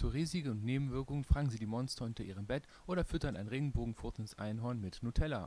Zu Risiken und Nebenwirkungen fragen Sie die Monster unter Ihrem Bett oder füttern ein regenbogenfurzendes Einhorn mit Nutella.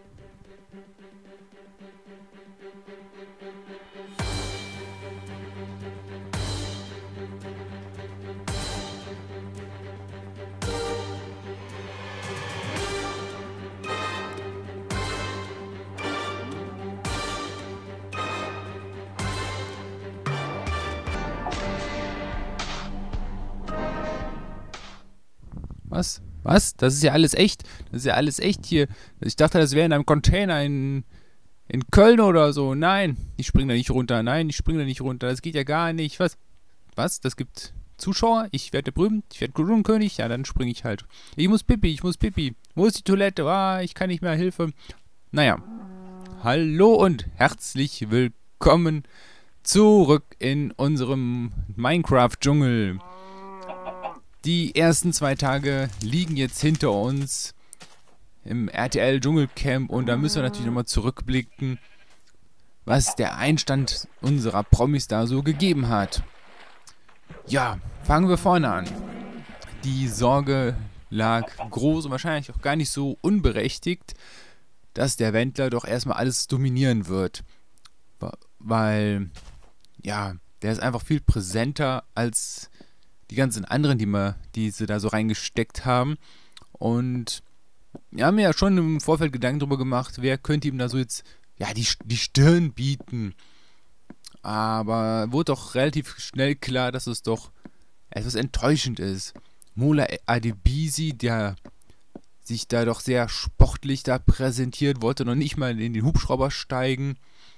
Was? Was? Das ist ja alles echt. Das ist ja alles echt hier. Ich dachte, das wäre in einem Container in Köln oder so. Nein, ich spring da nicht runter. Nein, ich spring da nicht runter. Das geht ja gar nicht. Was? Was? Das gibt Zuschauer? Ich werde berühmt. Ich werde Kronenkönig. Ja, dann spring ich halt. Ich muss Pipi. Ich muss Pipi. Wo ist die Toilette? Ah, ich kann nicht mehr. Hilfe. Naja. Hallo und herzlich willkommen zurück in unserem Minecraft-Dschungel. Die ersten 2 Tage liegen jetzt hinter uns im RTL Dschungelcamp und da müssen wir natürlich nochmal zurückblicken, was der Einstand unserer Promis da so gegeben hat. Ja, fangen wir vorne an. Die Sorge lag groß und wahrscheinlich auch gar nicht so unberechtigt, dass der Wendler doch erstmal alles dominieren wird. Weil, ja, der ist einfach viel präsenter als die ganzen anderen, die sie da so reingesteckt haben. Und wir haben ja schon im Vorfeld Gedanken darüber gemacht, wer könnte ihm da so jetzt, ja, die Stirn bieten. Aber wurde doch relativ schnell klar, dass es doch etwas enttäuschend ist. Mola Adebisi, der sich da doch sehr sportlich da präsentiert, wollte noch nicht mal in den Hubschrauber steigen.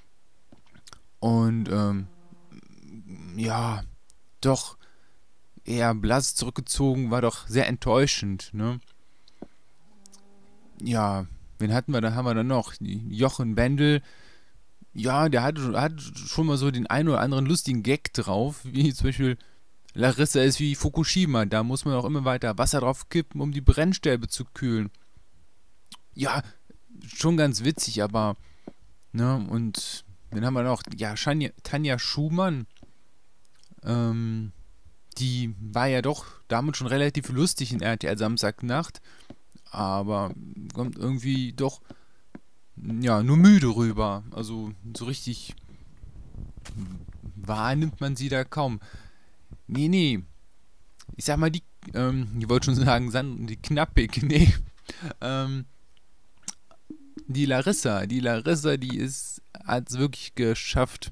Und, ja, doch eher blass zurückgezogen, war doch sehr enttäuschend, ne? Ja, wen hatten wir da? Haben wir dann noch? Jochen Bendel. Ja, der hat schon mal so den einen oder anderen lustigen Gag drauf, wie zum Beispiel Larissa ist wie Fukushima, da muss man auch immer weiter Wasser drauf kippen, um die Brennstäbe zu kühlen. Ja, schon ganz witzig, aber, ne, und wen haben wir noch? Ja, Tanja Schumann, die war ja doch damit schon relativ lustig in RTL Samstagnacht, aber kommt irgendwie doch, ja, nur müde rüber. Also so richtig wahrnimmt man sie da kaum. Nee. Ich sag mal, ich wollte schon sagen, die Knappig, nee. Die Larissa, die hat es wirklich geschafft.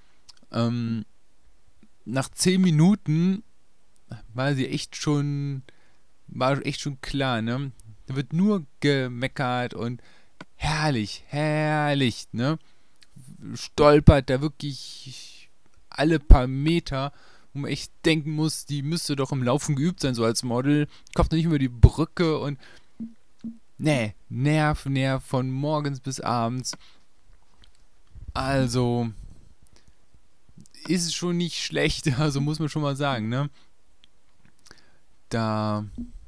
Nach 10 Minuten war echt schon klar, ne? Da wird nur gemeckert und herrlich, ne? Stolpert da wirklich alle paar Meter, wo man echt denken muss, die müsste doch im Laufen geübt sein, so als Model. Kommt nicht über die Brücke und nee, Nerv von morgens bis abends. Also ist es schon nicht schlecht, also muss man schon mal sagen, ne? Da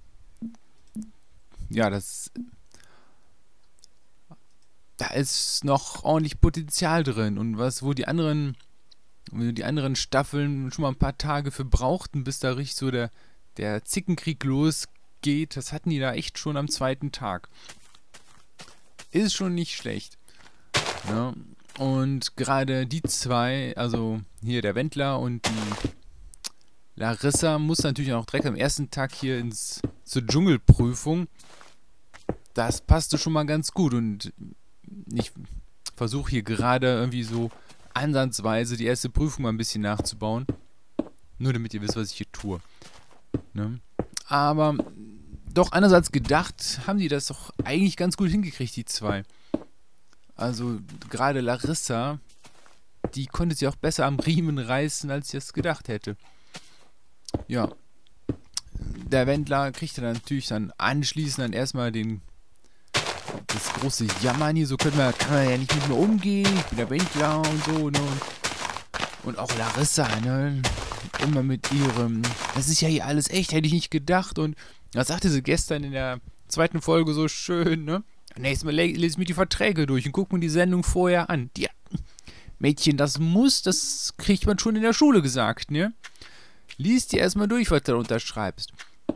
ist noch ordentlich Potenzial drin und wo die anderen Staffeln schon mal ein paar Tage für brauchten, bis da richtig so der Zickenkrieg losgeht, das hatten die da echt schon am 2. Tag. Ist schon nicht schlecht. Ja. Und gerade die 2, also hier der Wendler und die Larissa, muss natürlich auch direkt am ersten Tag hier zur Dschungelprüfung. Das passte schon mal ganz gut und ich versuche hier gerade irgendwie so ansatzweise die erste Prüfung mal ein bisschen nachzubauen. Nur damit ihr wisst, was ich hier tue. Ne? Aber doch anders als gedacht, haben die das doch eigentlich ganz gut hingekriegt, die 2. Also gerade Larissa, die konnte sich auch besser am Riemen reißen, als ich das gedacht hätte. Ja. Der Wendler kriegte dann natürlich anschließend erstmal das große Jammern hier, so kann man ja nicht mit mir umgehen, ich bin der Wendler und so, ne? Und auch Larissa, ne? Immer mit ihrem, das ist ja hier alles echt, hätte ich nicht gedacht. Und das sagte sie gestern in der 2. Folge so schön, ne? Nächstes Mal lese ich mir die Verträge durch und gucke mir die Sendung vorher an. Ja, Mädchen, das kriegt man schon in der Schule gesagt, ne? Lies dir erstmal durch, was du da unterschreibst.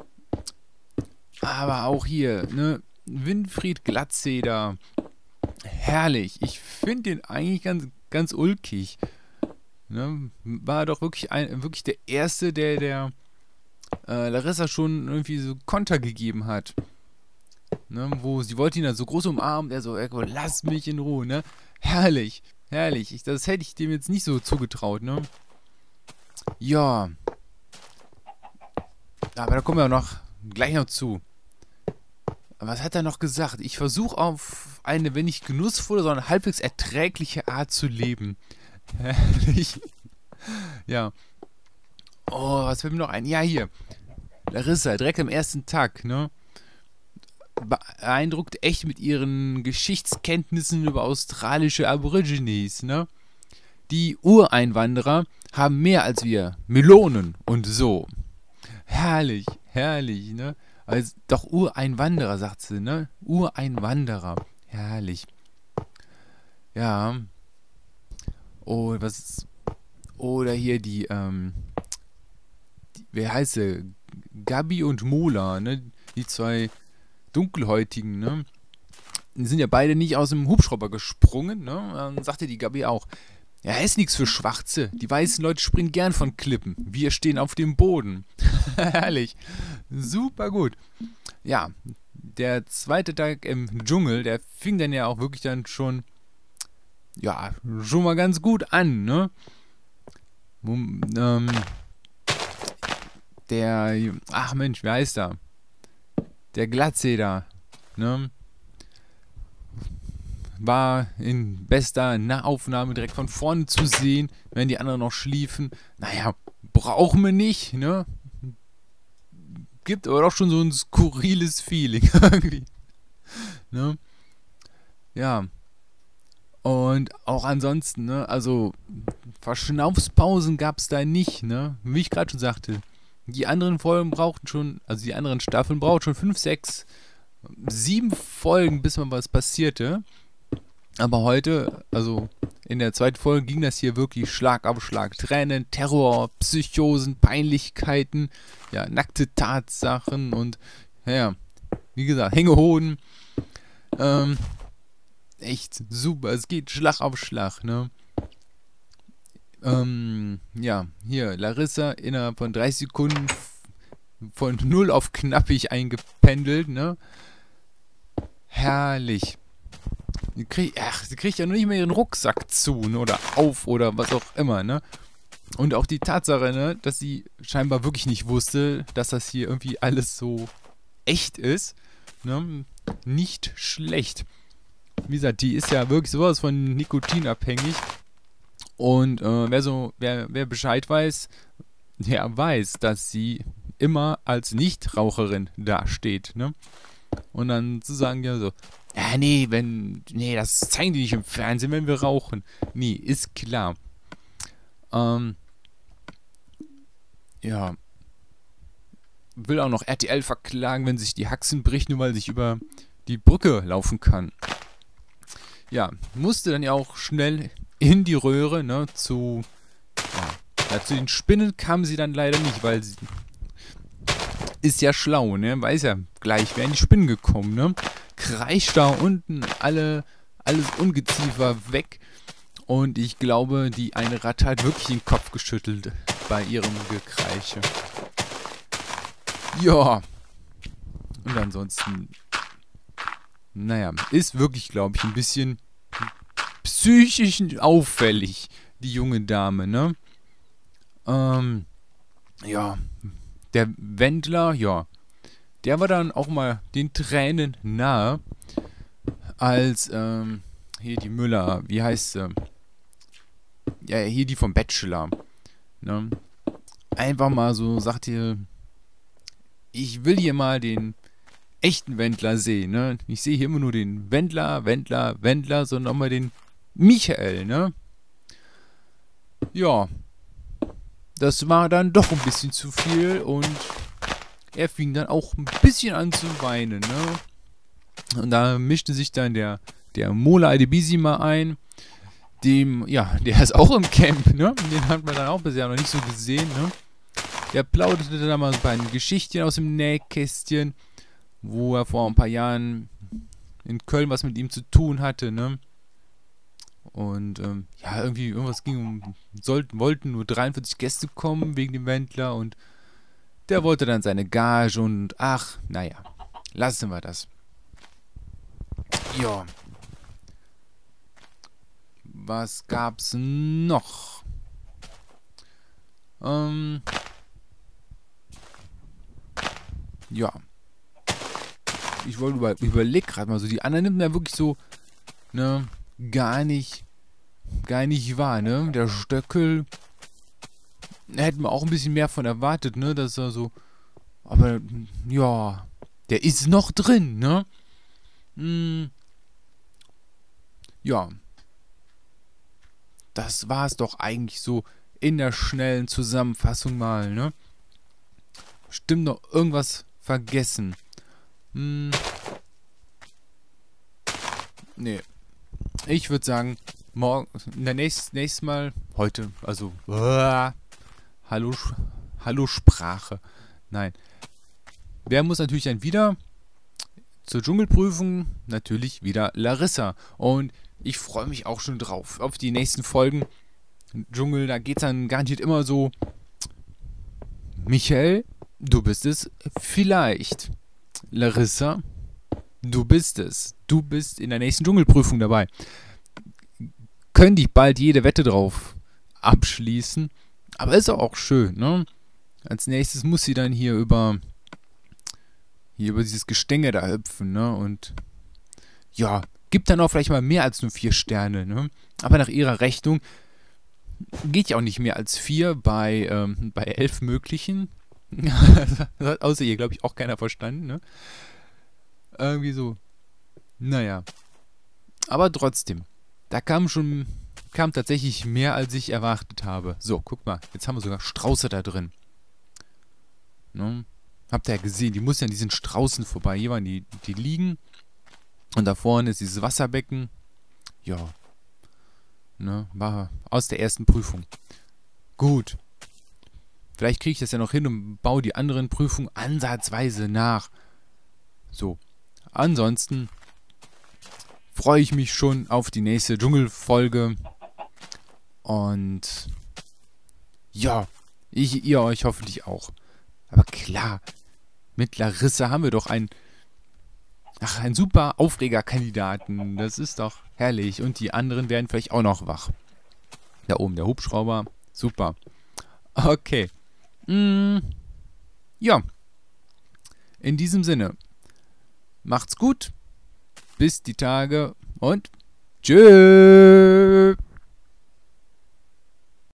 Aber auch hier, ne? Winfried Glatzeder. Herrlich. Ich finde den eigentlich ganz ulkig. Ne? War doch wirklich der Erste, der Larissa schon irgendwie so Konter gegeben hat. Ne? Wo sie wollte ihn dann so groß umarmen, er so, lass mich in Ruhe, ne? Herrlich, herrlich. Das hätte ich dem jetzt nicht so zugetraut, ne? Ja. Aber da kommen wir auch gleich noch zu. Was hat er noch gesagt? Ich versuche auf eine, wenn nicht genussvolle, sondern halbwegs erträgliche Art zu leben. Herrlich. Ja. Oh, was fällt mir noch ein? Ja, hier. Larissa, direkt am ersten Tag, ne? Beeindruckt echt mit ihren Geschichtskenntnissen über australische Aborigines, ne? Die Ureinwanderer haben mehr als wir. Melonen und so. Herrlich, herrlich, ne? Also, doch Ureinwanderer, sagt sie, ne? Ureinwanderer. Herrlich. Ja. Oh, was ist... Oder hier wer heißt sie? Gabi und Mola, ne? Die zwei Dunkelhäutigen, ne? Die sind ja beide nicht aus dem Hubschrauber gesprungen, ne? Dann sagte die Gabi auch, ja, ist nichts für Schwarze. Die weißen Leute springen gern von Klippen. Wir stehen auf dem Boden. Herrlich. Super gut. Ja, der zweite Tag im Dschungel, der fing dann ja auch wirklich dann schon mal ganz gut an, ne? Ach Mensch, wer heißt er? Der Glatzeder, ne? War in bester Nahaufnahme direkt von vorne zu sehen, wenn die anderen noch schliefen. Naja, brauchen wir nicht, ne? Gibt aber doch schon so ein skurriles Feeling irgendwie. Ne? Ja. Und auch ansonsten, ne? Also, Verschnaufspausen gab es da nicht, ne? Wie ich gerade schon sagte. Die anderen Folgen brauchten schon, also die anderen Staffeln brauchten schon 5, 6, 7 Folgen, bis mal was passierte. Aber heute, also in der zweiten Folge ging das hier wirklich Schlag auf Schlag. Tränen, Terror, Psychosen, Peinlichkeiten, ja, nackte Tatsachen und, ja, wie gesagt, Hängehoden. Echt super, es geht Schlag auf Schlag, ne? Ja, hier, Larissa innerhalb von 30 Sekunden von 0 auf knappig eingependelt, ne? Herrlich. Sie kriegt ja noch nicht mehr ihren Rucksack zu, ne? Oder auf oder was auch immer, ne? Und auch die Tatsache, ne, dass sie scheinbar wirklich nicht wusste, dass das hier irgendwie alles so echt ist, ne? Nicht schlecht. Wie gesagt, die ist ja wirklich sowas von Nikotin abhängig. Und wer Bescheid weiß, der weiß, dass sie immer als Nichtraucherin dasteht, ne? Und dann zu sagen, ja so, ja, nee, das zeigen die nicht im Fernsehen, wenn wir rauchen. Nee, ist klar. Ja. Will auch noch RTL verklagen, wenn sich die Haxen bricht, nur weil sich über die Brücke laufen kann. Ja, musste dann ja auch schnell in die Röhre, ne, zu den Spinnen kam sie dann leider nicht, weil sie ist ja schlau, ne, weiß ja gleich, wären die Spinnen gekommen, ne, kreischt da unten alles Ungeziefer weg und ich glaube, die eine Ratte hat wirklich den Kopf geschüttelt bei ihrem Gekreische. Ja, und ansonsten, naja, ist wirklich, glaube ich, ein bisschen psychisch auffällig, die junge Dame, ne? Ja, der Wendler, ja, der war dann auch mal den Tränen nahe, als, hier die Müller, wie heißt sie? Ja, hier die vom Bachelor, ne? Einfach mal so, sagt ihr, ich will hier mal den echten Wendler sehen, ne? Ich sehe hier immer nur den Wendler, sondern auch mal den Michael, ne? Ja. Das war dann doch ein bisschen zu viel und er fing dann auch ein bisschen an zu weinen, ne? Und da mischte sich dann der Mola Adebisi mal ein. Der ist auch im Camp, ne? Den hat man dann auch bisher noch nicht so gesehen, ne? Der plauderte dann mal so ein paar Geschichten aus dem Nähkästchen, wo er vor ein paar Jahren in Köln was mit ihm zu tun hatte, ne? Und ja, irgendwie irgendwas wollten nur 43 Gäste kommen wegen dem Wendler und der wollte dann seine Gage und ach, naja, lassen wir das. Ja. Was gab's noch? Ja. Ich wollte überlegen gerade mal so, die anderen nimmt man ja wirklich so, ne, gar nicht wahr, ne? Der Stöckel, hätten wir auch ein bisschen mehr von erwartet, ne? Dass er so, aber, ja, der ist noch drin, ne? Ja. Das war es doch eigentlich so in der schnellen Zusammenfassung mal, ne? Stimmt, noch irgendwas vergessen? Nee. Ich würde sagen, morgen, nächstes Mal, heute, also, Hallo Sprache. Nein. Wer muss natürlich dann wieder zur Dschungelprüfung? Natürlich wieder Larissa. Und ich freue mich auch schon drauf, auf die nächsten Folgen. Dschungel, da geht's dann garantiert immer so, Michael, du bist es vielleicht. Larissa, du bist es. Du bist in der nächsten Dschungelprüfung dabei. Könnte ich bald jede Wette drauf abschließen. Aber ist auch schön, ne? Als nächstes muss sie dann hier über dieses Gestänge da hüpfen, ne? Und ja, gibt dann auch vielleicht mal mehr als nur 4 Sterne, ne? Aber nach ihrer Rechnung geht ja auch nicht mehr als 4 bei 11 möglichen. Außer ihr, glaube ich, auch keiner verstanden, ne? Irgendwie so. Naja. Aber trotzdem. Da kam tatsächlich mehr, als ich erwartet habe. So, guck mal. Jetzt haben wir sogar Strauße da drin. Ne? Habt ihr ja gesehen, die muss ja an diesen Straußen vorbei. Hier waren die liegen. Und da vorne ist dieses Wasserbecken. Ja. Ne? War aus der ersten Prüfung. Gut. Vielleicht kriege ich das ja noch hin und baue die anderen Prüfungen ansatzweise nach. So. Ansonsten freue ich mich schon auf die nächste Dschungelfolge. Und ja, ihr euch hoffentlich auch. Aber klar, mit Larissa haben wir doch einen super Aufregerkandidaten. Das ist doch herrlich. Und die anderen werden vielleicht auch noch wach. Da oben der Hubschrauber. Super. Okay. Ja. In diesem Sinne. Macht's gut. Bis die Tage und tschüss.